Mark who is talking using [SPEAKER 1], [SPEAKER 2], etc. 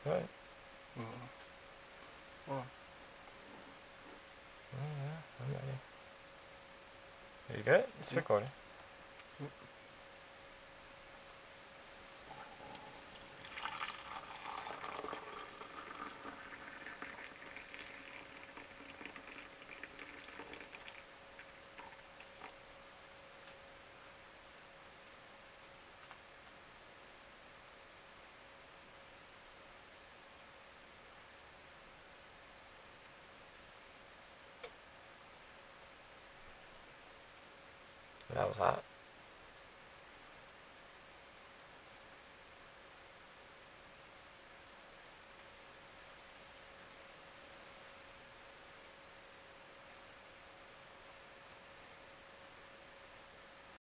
[SPEAKER 1] Right.
[SPEAKER 2] Well,
[SPEAKER 1] Oh, yeah, I'm ready. Are you good? It's
[SPEAKER 2] yeah.
[SPEAKER 1] recording. That was hot.